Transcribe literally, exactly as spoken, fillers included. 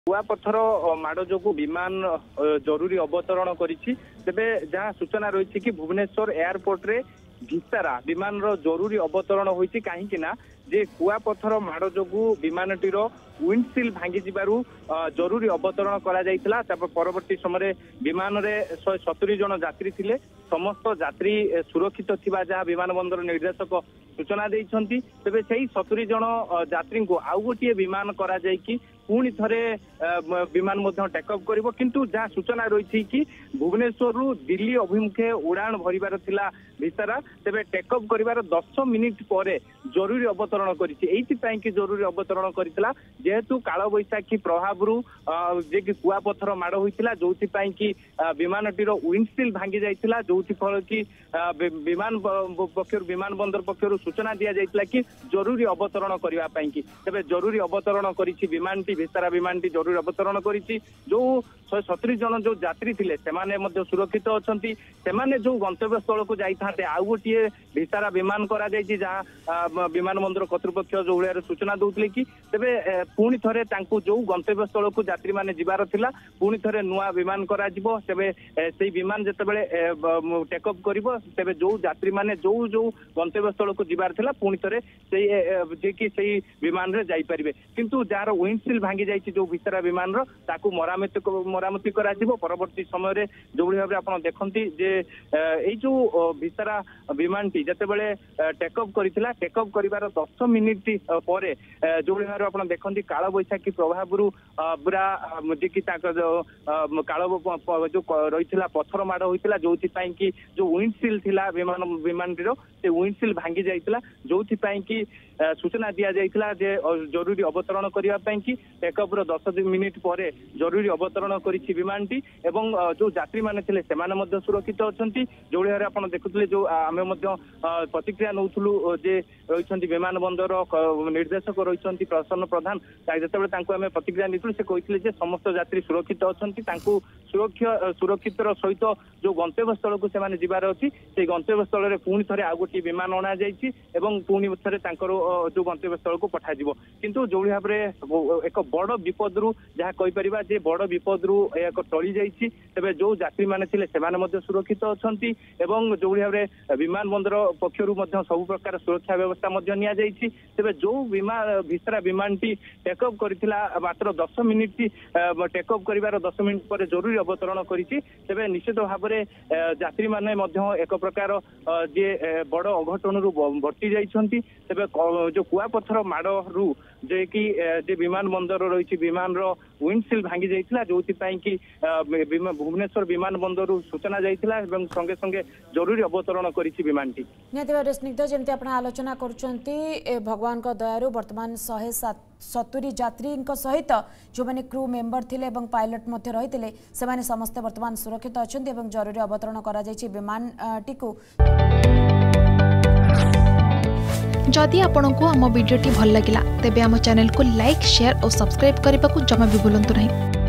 कुआपथर माड़ जो विमान जरूरी अवतरण करिछि तेबे जहाँ सूचना रही कि भुवनेश्वर एयरपोर्ट रे भिसारा विमान जरूरी अवतरण होइछि काहेकि ना जे कुआपथर माड़ जो विमानटीर विंडसिल भांगी जिबारु जरूरी अवतरण करा जायतिला परवर्ती समय विमान रे शहे सतुरी जन यात्री थिले समस्त यात्री सुरक्षित थिबा जहाँ विमान बंदर निर्देशक सूचना देइछंती तेबे सेही सतुरी जन यात्री को आउ गोटे विमान करा जायकि पुणी थरे विमान मध्य टेकअप करिवो किंतु जहाँ सूचना रही कि भुवनेश्वर रु दिल्ली अभिमुखे उड़ान भरिबार थिला भिसारा तेबे टेकअप करिवार दस मिनिट परे जरूरी अवतरण करिछि एइति पई कि जरूरी अवतरण करितला जेहेतु काल बैशाखी प्रभाव जे कि कुआपथर माड़ होइतिला जोथि पई कि विमानटीर विंडसिल भांगी जाइतिला जोथि फल कि विमान पक्षर विमान बंदर पक्षर सूचना दिया जाइतिला कि जरूरी अवतरण करिवा पई कि तेबे जरूरी अवतरण करिछि विमानटी भिसारा विमानटी जरूरी अवतरण करिछि जो शहे सतुरी जन जो यात्री थिले सेमाने मध्य सुरक्षित अछंती सेमाने जो गंतव्य स्थल को जाई थाते आउ गोटे भिसारा विमान करा जाइछि जहाँ विमान बंदर कर्तृपक्ष जो भलिया सूचना दउतले कि तेबे पुणी थरे तांकु जो गंतव्य स्थल को यात्री माने जिबार थिला पुणी थरे नुआ विमान करा जिवो तेबे सेही विमान जेतेबेले टेकअप करिवो तेबे जो यात्री माने जो जो गंतव्य स्थल को जिबार थिला पुणी थरे सेही जे कि सेही विमान रे जाई परिबे किंतु जार विंडसिल भांगी जाइछि जो भिसारा विमान रो ताकु मरामती मरामती करा जिवो परवर्ती समय रे जो भली भाबे आपण देखंती जे एई जो भिसारा विमानटी जेतेबेले टेकअप करिथिला टेकअप करिवार दस मिनिट परे जो भली भाबे आपण देखंती काल बैशाखी प्रभाव रु पूरा जे कि ताक काल जो रहिथिला पत्थर माड़ होइतिला जोथि पई कि जो विंडसिल थिला विमान विमानटीरो से विंडसिल भांगी जाइतिला जोथि पई कि सूचना दिया जाइतिला जे जरूरी अवतरण करिवा पई कि टेकअप रो दस मिनिट परे जरूरी अवतरण करिछि विमानटी एवं जो यात्री माने थिले सेमाने मध्य सुरक्षित अछंती जो भाबे आपण देखुतले जो आमे मध्य प्रतिक्रिया नउथुलु जे रहिछंती विमान बंदर निर्देशक रहिछंती प्रसन्न प्रधान जेतेबेले तांको आमे प्रतिक्रिया नितुलु से कहिथिले जे समस्त यात्री सुरक्षित अछंती तांको सुरक्षा सुरक्षित सहित जो गंतव्य स्थल को सेमाने जिबार अछि से गंतव्य स्थल रे पुणी थरे आ गोटी विमान अना जाइछि एवं पुणी थरे तांकर जो गंतव्य स्थल को पठा जिवो किंतु जो भाबरे एक बड़ विपद रु जहाँ कहि परिबा जे बड़ विपद रु एक टळी जाइछि तबे जो यात्री माने थिले सेमाने मध्य सुरक्षित अछंती एवं जो भाबरे विमान बंदर पक्षरु मध्य सब प्रकार सुरक्षा व्यवस्था मध्य निया जाइछि तबे जो विमान भिसारा विमानटी टेकअप करिथिला मात्र दस मिनिट टेकअप करिवार दस मिनिट पर जरूरी अवतरण करिछि तबे निश्चित भाबरे यात्री माने मध्य एक प्रकार जे बड़ अघटन रु बर्ती जाइछंती तबे जो कुआपथर माड़ रु जे कि जे विमान बंदर रही विमान रो विंडसिल भांगी जाइतिला जोथि पई कि भुवनेश्वर विमान बंदर रु सूचना जाइतिला एवं संगे संगे जरूरी अवतरण करिछि विमानटी नेतिवा स्निग्ध जेमति आपण आलोचना करचंती भगवान को दयारु वर्तमान शहे सतुरी यात्री सहित जो माने क्रू मेंबर थिले एवं पायलट मध्य रहितिले से माने समस्त वर्तमान सुरक्षित अछंती एवं जरूरी अवतरण करा जाइछि विमान टिकु। जदि आपंक आम भिडी भल लगा तेब आम चैनल को लाइक शेयर और सब्सक्राइब करने को जमा भी भूलु नहीं।